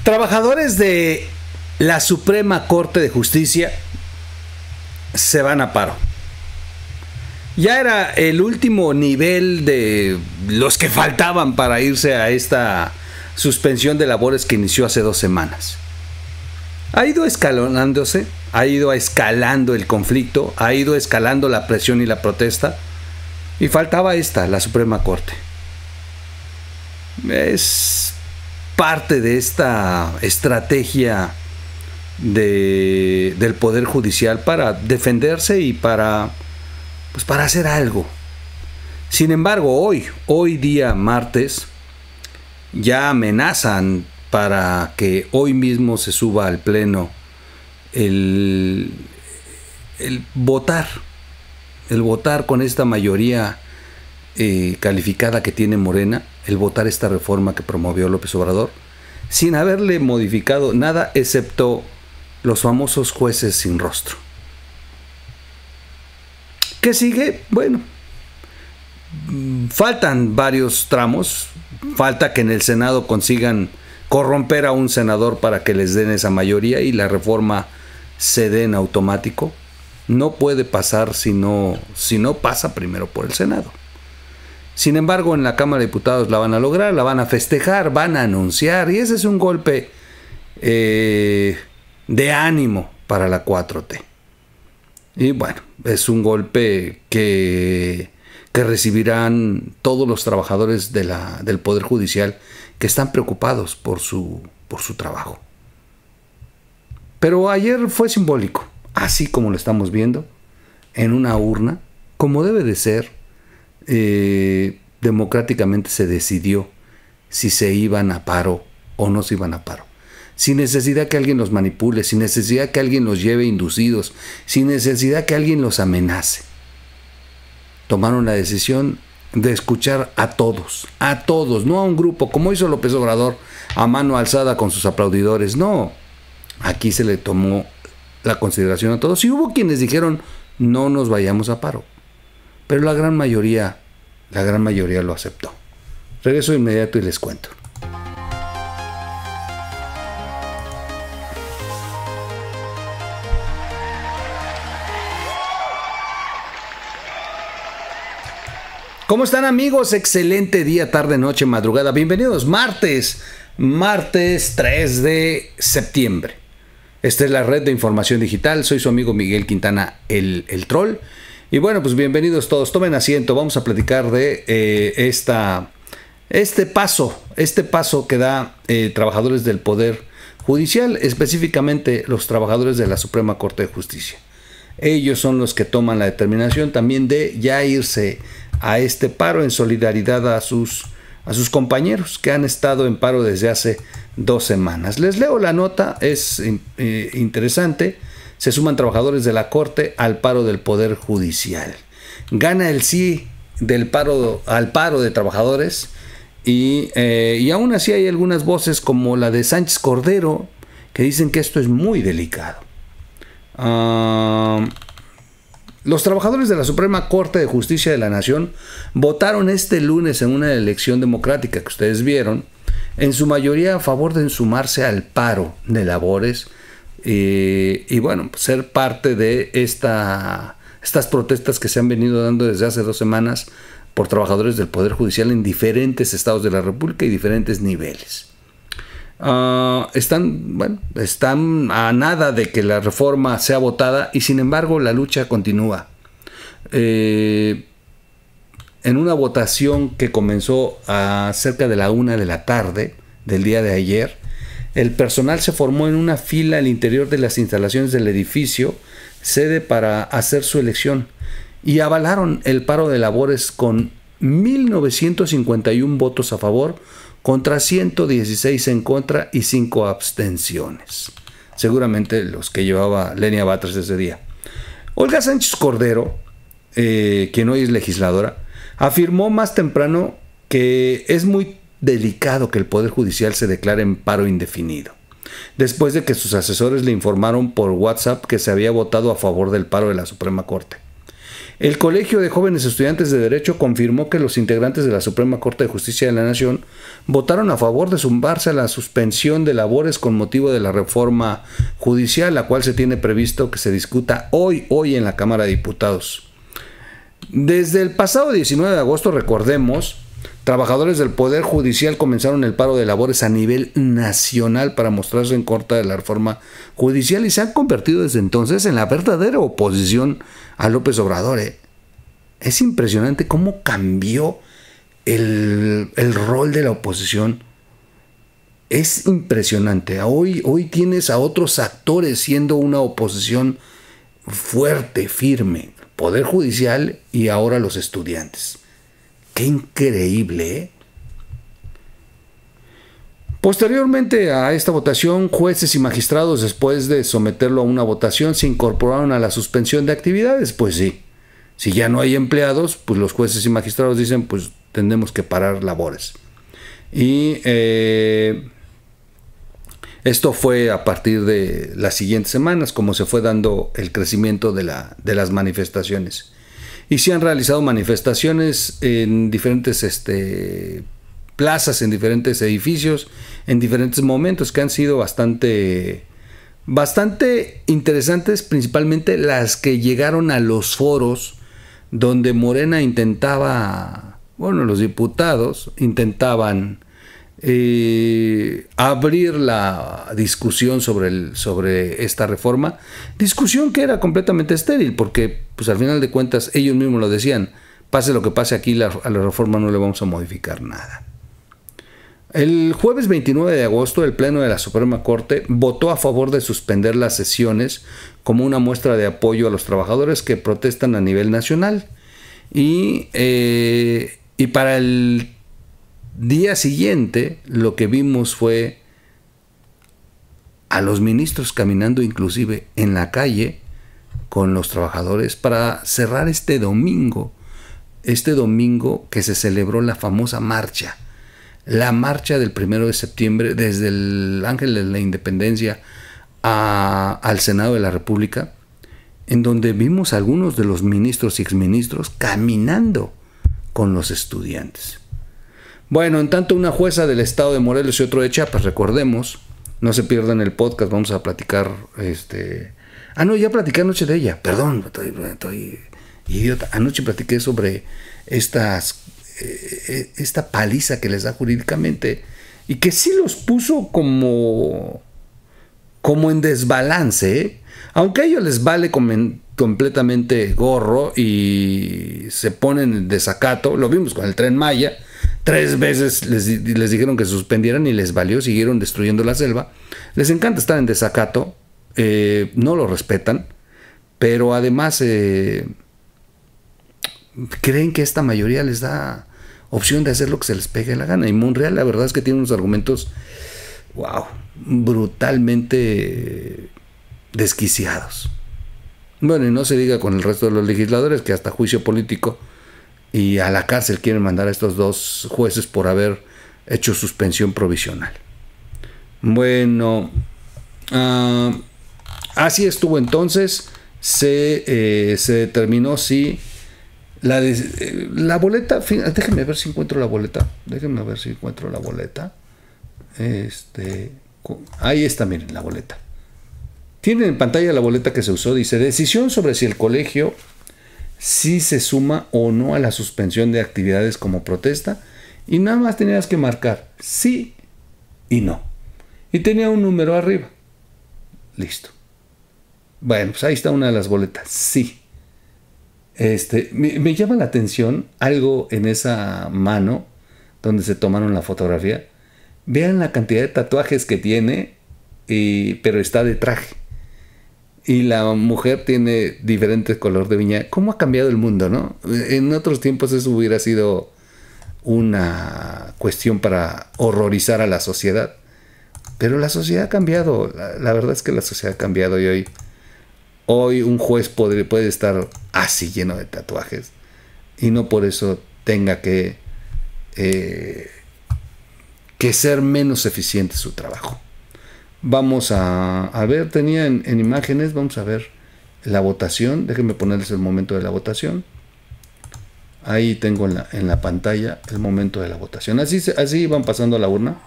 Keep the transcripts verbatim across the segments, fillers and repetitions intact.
Trabajadores de la Suprema Corte de Justicia se van a paro. Ya era el último nivel de los que faltaban para irse a esta suspensión de labores que inició hace dos semanas. Ha ido escalonándose, ha ido escalando el conflicto, ha ido escalando la presión y la protesta, y faltaba esta, la Suprema Corte. Es parte de esta estrategia de, del Poder Judicial para defenderse y para, pues para hacer algo. Sin embargo, hoy, hoy día martes, ya amenazan para que hoy mismo se suba al Pleno el, el votar, el votar con esta mayoría eh, calificada que tiene Morena, el votar esta reforma que promovió López Obrador, sin haberle modificado nada excepto los famosos jueces sin rostro. ¿Qué sigue? Bueno, faltan varios tramos, falta que en el Senado consigan corromper a un senador para que les den esa mayoría y la reforma se dé en automático. No puede pasar si no, si no pasa primero por el Senado. Sin embargo, en la Cámara de Diputados la van a lograr, la van a festejar, van a anunciar, y ese es un golpe eh, de ánimo para la cuatro T. Y bueno, es un golpe que, que recibirán todos los trabajadores de la, del Poder Judicial que están preocupados por su, por su trabajo. Pero ayer fue simbólico, así como lo estamos viendo, en una urna, como debe de ser. Eh, democráticamente se decidió si se iban a paro o no se iban a paro, sin necesidad que alguien los manipule, sin necesidad que alguien los lleve inducidos, sin necesidad que alguien los amenace. Tomaron la decisión de escuchar a todos, a todos, no a un grupo como hizo López Obrador a mano alzada con sus aplaudidores. No, aquí se le tomó la consideración a todos y hubo quienes dijeron no nos vayamos a paro. Pero la gran mayoría, la gran mayoría lo aceptó. Regreso de inmediato y les cuento. ¿Cómo están, amigos? Excelente día, tarde, noche, madrugada. Bienvenidos martes, martes tres de septiembre. Esta es la red de información digital. Soy su amigo Miguel Quintana, el, el troll. Y bueno, pues bienvenidos todos, tomen asiento, vamos a platicar de eh, esta, este paso, este paso que da eh, trabajadores del Poder Judicial, específicamente los trabajadores de la Suprema Corte de Justicia. Ellos son los que toman la determinación también de ya irse a este paro en solidaridad a sus, a sus compañeros que han estado en paro desde hace dos semanas. Les leo la nota, es eh, interesante. Se suman trabajadores de la Corte al paro del Poder Judicial. Gana el sí del paro, al paro de trabajadores y, eh, y aún así hay algunas voces como la de Sánchez Cordero que dicen que esto es muy delicado. Uh, los trabajadores de la Suprema Corte de Justicia de la Nación votaron este lunes en una elección democrática que ustedes vieron, en su mayoría a favor de sumarse al paro de labores. Eh, y bueno, pues ser parte de esta, estas protestas que se han venido dando desde hace dos semanas por trabajadores del Poder Judicial en diferentes estados de la República y diferentes niveles. Uh, están, bueno, están a nada de que la reforma sea votada y sin embargo la lucha continúa. Eh, en una votación que comenzó a cerca de la una de la tarde del día de ayer, el personal se formó en una fila al interior de las instalaciones del edificio, sede para hacer su elección, y avalaron el paro de labores con mil novecientos cincuenta y uno votos a favor, contra ciento dieciséis en contra y cinco abstenciones. Seguramente los que llevaba Lenia Batres ese día. Olga Sánchez Cordero, eh, quien hoy es legisladora, afirmó más temprano que es muy delicado que el Poder Judicial se declare en paro indefinido, después de que sus asesores le informaron por WhatsApp que se había votado a favor del paro de la Suprema Corte. El Colegio de Jóvenes Estudiantes de Derecho confirmó que los integrantes de la Suprema Corte de Justicia de la Nación votaron a favor de sumarse a la suspensión de labores con motivo de la reforma judicial, la cual se tiene previsto que se discuta hoy, hoy en la Cámara de Diputados. Desde el pasado diecinueve de agosto, recordemos, trabajadores del Poder Judicial comenzaron el paro de labores a nivel nacional para mostrarse en contra de la reforma judicial y se han convertido desde entonces en la verdadera oposición a López Obrador. ¿eh? Es impresionante cómo cambió el, el rol de la oposición. Es impresionante. Hoy, hoy tienes a otros actores siendo una oposición fuerte, firme. Poder Judicial y ahora los estudiantes. ¡Qué increíble! ¿eh? Posteriormente a esta votación, jueces y magistrados, después de someterlo a una votación, se incorporaron a la suspensión de actividades. Pues sí, si ya no hay empleados, pues los jueces y magistrados dicen, pues tendremos que parar labores. Y eh, esto fue a partir de las siguientes semanas, como se fue dando el crecimiento de, la, de las manifestaciones. Y se han realizado manifestaciones en diferentes este, plazas, en diferentes edificios, en diferentes momentos que han sido bastante, bastante interesantes, principalmente las que llegaron a los foros donde Morena intentaba, bueno, los diputados intentaban eh, abrir la discusión sobre, el, sobre esta reforma, discusión que era completamente estéril, porque pues al final de cuentas ellos mismos lo decían, pase lo que pase aquí, la, a la reforma no le vamos a modificar nada. El jueves veintinueve de agosto, el Pleno de la Suprema Corte votó a favor de suspender las sesiones como una muestra de apoyo a los trabajadores que protestan a nivel nacional. Y, eh, y para el día siguiente, lo que vimos fue a los ministros caminando inclusive en la calle con los trabajadores para cerrar este domingo, este domingo que se celebró la famosa marcha. La marcha del primero de septiembre desde el Ángel de la Independencia a, al Senado de la República, en donde vimos a algunos de los ministros y exministros caminando con los estudiantes. Bueno, en tanto una jueza del estado de Morelos y otro de Chiapas, recordemos, no se pierdan el podcast, vamos a platicar, este... Ah, no, ya platiqué anoche de ella, perdón, estoy, estoy idiota, anoche platiqué sobre estas... esta paliza que les da jurídicamente y que sí los puso como como en desbalance, ¿eh? Aunque a ellos les vale com completamente gorro y se ponen en desacato. Lo vimos con el Tren Maya, tres veces les, les dijeron que se suspendieran y les valió, siguieron destruyendo la selva. Les encanta estar en desacato, eh, no lo respetan, pero además eh, creen que esta mayoría les da opción de hacer lo que se les pegue la gana. Y Monreal, la verdad es que tiene unos argumentos, wow, brutalmente desquiciados. Bueno, y no se diga con el resto de los legisladores, que hasta juicio político y a la cárcel quieren mandar a estos dos jueces por haber hecho suspensión provisional. Bueno, uh, así estuvo entonces. Se, eh, se determinó si La, de, eh, la boleta, déjenme ver si encuentro la boleta. Déjenme ver si encuentro la boleta. Este, ahí está, miren, la boleta. Tienen en pantalla la boleta que se usó. Dice, decisión sobre si el colegio si se suma o no a la suspensión de actividades como protesta. Y nada más tenías que marcar sí y no. Y tenía un número arriba. Listo. Bueno, pues ahí está una de las boletas. Sí. Este, me, me llama la atención algo en esa mano donde se tomaron la fotografía. Vean la cantidad de tatuajes que tiene, y, pero está de traje. Y la mujer tiene diferentes color de uña. ¿Cómo ha cambiado el mundo, no? En otros tiempos eso hubiera sido una cuestión para horrorizar a la sociedad. Pero la sociedad ha cambiado. La, la verdad es que la sociedad ha cambiado y hoy... Hoy un juez puede, puede estar así lleno de tatuajes y no por eso tenga que, eh, que ser menos eficiente su trabajo. Vamos a, a ver, tenía en, en imágenes, vamos a ver la votación. Déjenme ponerles el momento de la votación. Ahí tengo en la, en la pantalla el momento de la votación. Así, así van pasando a la urna.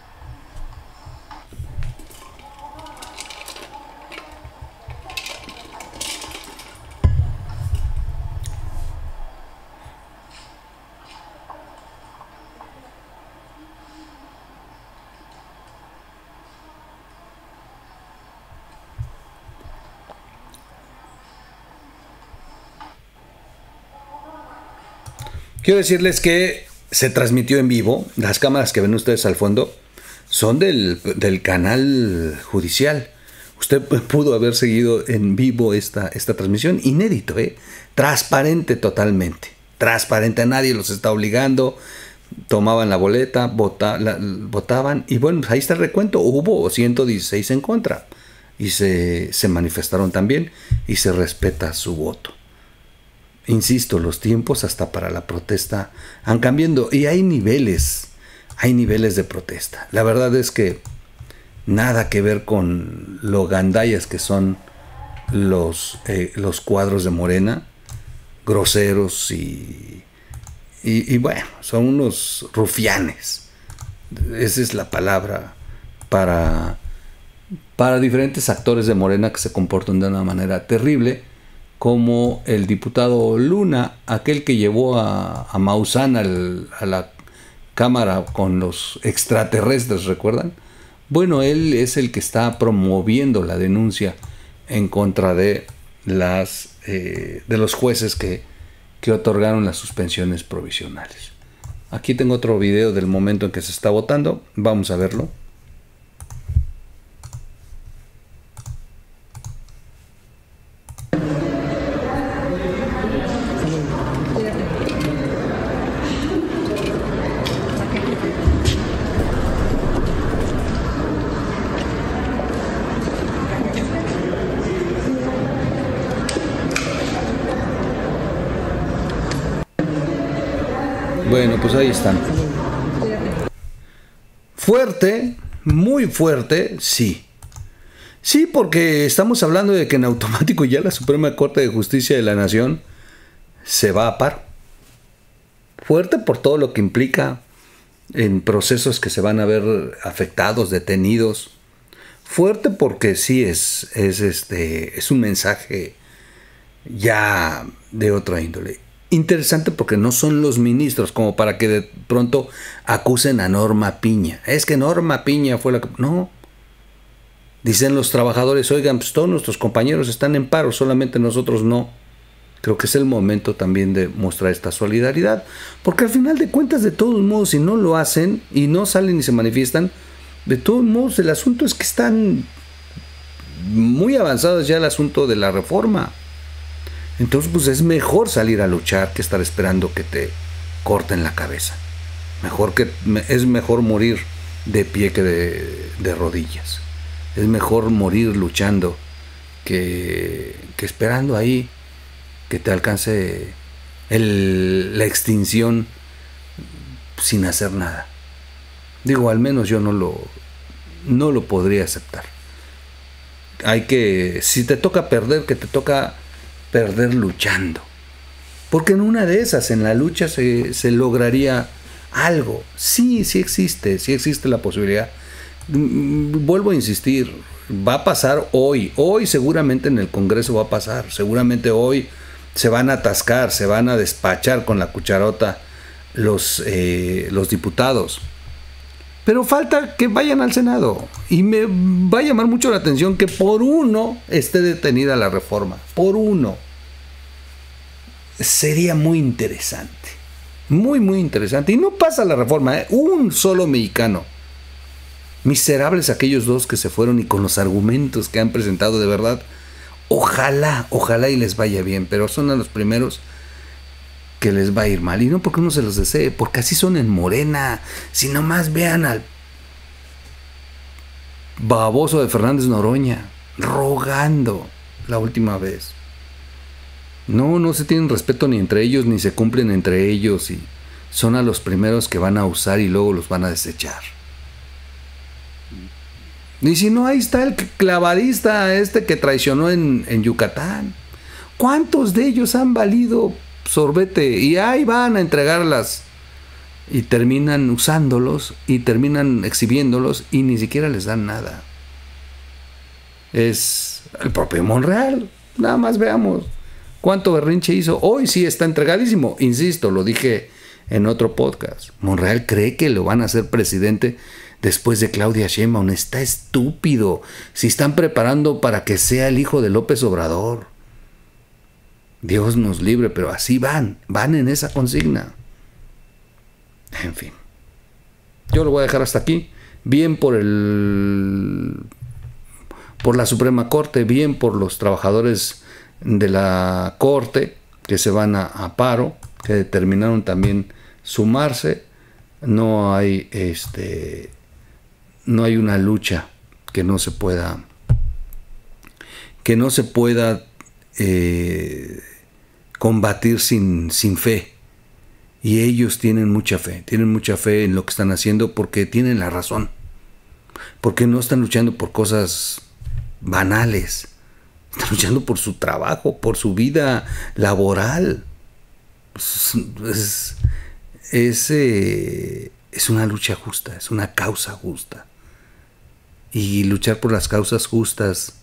Quiero decirles que se transmitió en vivo. Las cámaras que ven ustedes al fondo son del, del canal judicial. Usted pudo haber seguido en vivo esta, esta transmisión. Inédito, ¿eh? Transparente totalmente. Transparente, a nadie los está obligando. Tomaban la boleta, vota, la, votaban y bueno, ahí está el recuento. Hubo ciento dieciséis en contra y se, se manifestaron también y se respeta su voto. Insisto, los tiempos hasta para la protesta han cambiado y hay niveles, hay niveles de protesta. La verdad es que nada que ver con lo gandallas que son los, eh, los cuadros de Morena, groseros y, y, y bueno, son unos rufianes. Esa es la palabra para, para diferentes actores de Morena que se comportan de una manera terrible, como el diputado Luna, aquel que llevó a, a Maussan al, a la cámara con los extraterrestres, ¿recuerdan? Bueno, él es el que está promoviendo la denuncia en contra de, las, eh, de los jueces que, que otorgaron las suspensiones provisionales. Aquí tengo otro video del momento en que se está votando, vamos a verlo. Bueno, pues ahí están. Fuerte, muy fuerte, sí. Sí, porque estamos hablando de que en automático ya la Suprema Corte de Justicia de la Nación se va a paro. Fuerte por todo lo que implica en procesos que se van a ver afectados, detenidos. Fuerte porque sí es, es, este, es un mensaje ya de otra índole. Interesante porque no son los ministros como para que de pronto acusen a Norma Piña. Es que Norma Piña fue la que... No. Dicen los trabajadores, oigan, pues todos nuestros compañeros están en paro, solamente nosotros no. Creo que es el momento también de mostrar esta solidaridad. Porque al final de cuentas, de todos modos, si no lo hacen y no salen y se manifiestan, de todos modos el asunto es que están muy avanzados ya el asunto de la reforma. Entonces, pues es mejor salir a luchar que estar esperando que te corten la cabeza. Mejor que, es mejor morir de pie que de, de rodillas. Es mejor morir luchando que, que esperando ahí que te alcance el, la extinción sin hacer nada. Digo, al menos yo no lo, no lo podría aceptar. Hay que, si te toca perder, que te toca perder luchando, porque en una de esas, en la lucha se, se lograría algo. Sí, sí existe, sí existe la posibilidad. Vuelvo a insistir, va a pasar hoy, hoy seguramente en el Congreso va a pasar, seguramente hoy se van a atascar, se van a despachar con la cucharota los, eh, los diputados, pero falta que vayan al Senado, y me va a llamar mucho la atención que por uno esté detenida la reforma, por uno. Sería muy interesante, muy muy interesante, y no pasa la reforma, ¿eh? Un solo mexicano. Miserables aquellos dos que se fueron y con los argumentos que han presentado, de verdad, ojalá, ojalá y les vaya bien, pero son a los primeros que les va a ir mal, y no porque uno se los desee, porque así son en Morena. Si nomás vean al baboso de Fernández Noroña rogando la última vez. No, no se tienen respeto ni entre ellos, ni se cumplen entre ellos, y son a los primeros que van a usar y luego los van a desechar. Y si no, ahí está el clavadista este que traicionó en, en Yucatán. ¿Cuántos de ellos han valido sorbete? Y ahí van a entregarlas. Y terminan usándolos y terminan exhibiéndolos y ni siquiera les dan nada. Es el propio Monreal. Nada más veamos cuánto berrinche hizo. Hoy sí está entregadísimo. Insisto, lo dije en otro podcast. Monreal cree que lo van a hacer presidente después de Claudia Sheinbaum. Está estúpido. Si están preparando para que sea el hijo de López Obrador. Dios nos libre, pero así van. Van en esa consigna. En fin. Yo lo voy a dejar hasta aquí. Bien por el... por la Suprema Corte, bien por los trabajadores de la Corte que se van a, a paro, que determinaron también sumarse. No hay este no hay una lucha que no se pueda que no se pueda eh, combatir sin, sin fe. Y ellos tienen mucha fe, tienen mucha fe en lo que están haciendo porque tienen la razón. Porque no están luchando por cosas banales. Están luchando por su trabajo, por su vida laboral. Es, es, es, eh, es una lucha justa, es una causa justa. Y luchar por las causas justas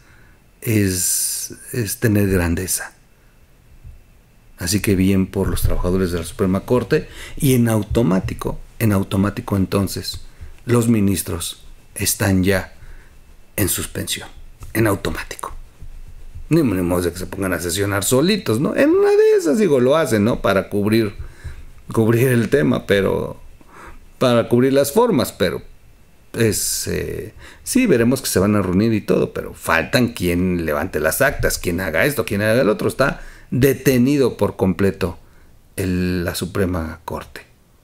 es, es tener grandeza. Así que bien por los trabajadores de la Suprema Corte. Y en automático, en automático entonces, los ministros están ya en suspensión. En automático. Ni modo de que se pongan a sesionar solitos, ¿no? En una de esas, digo, lo hacen, ¿no? Para cubrir, cubrir el tema, pero... para cubrir las formas, pero... es... Eh, sí, veremos que se van a reunir y todo, pero faltan quien levante las actas, quien haga esto, quien haga el otro. Está detenido por completo el, la Suprema Corte.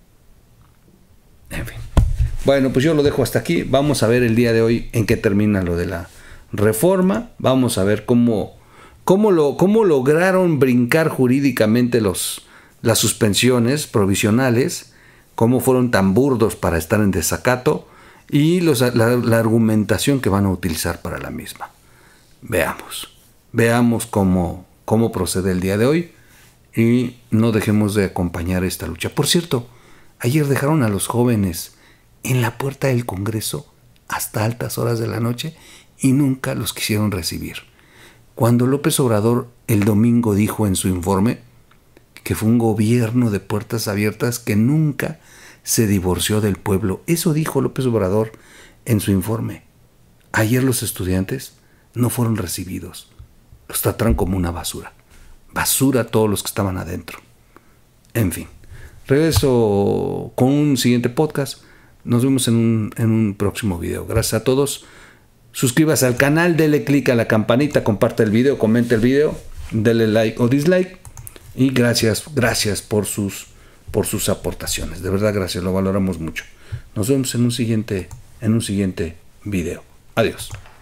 En fin. Bueno, pues yo lo dejo hasta aquí. Vamos a ver el día de hoy en qué termina lo de la reforma. Vamos a ver cómo, cómo, lo, cómo lograron brincar jurídicamente los, las suspensiones provisionales, cómo fueron tan burdos para estar en desacato y los, la, la argumentación que van a utilizar para la misma. Veamos. Veamos cómo... cómo procede el día de hoy y no dejemos de acompañar esta lucha. Por cierto, ayer dejaron a los jóvenes en la puerta del Congreso hasta altas horas de la noche y nunca los quisieron recibir. Cuando López Obrador el domingo dijo en su informe que fue un gobierno de puertas abiertas que nunca se divorció del pueblo. Eso dijo López Obrador en su informe. Ayer los estudiantes no fueron recibidos. Los trataron como una basura. Basura a todos los que estaban adentro. En fin. Regreso con un siguiente podcast. Nos vemos en un, en un próximo video. Gracias a todos. Suscríbase al canal, dele click a la campanita, comparte el video, comente el video, dele like o dislike. Y gracias, gracias por sus, por sus aportaciones. De verdad, gracias, lo valoramos mucho. Nos vemos en un siguiente, en un siguiente video. Adiós.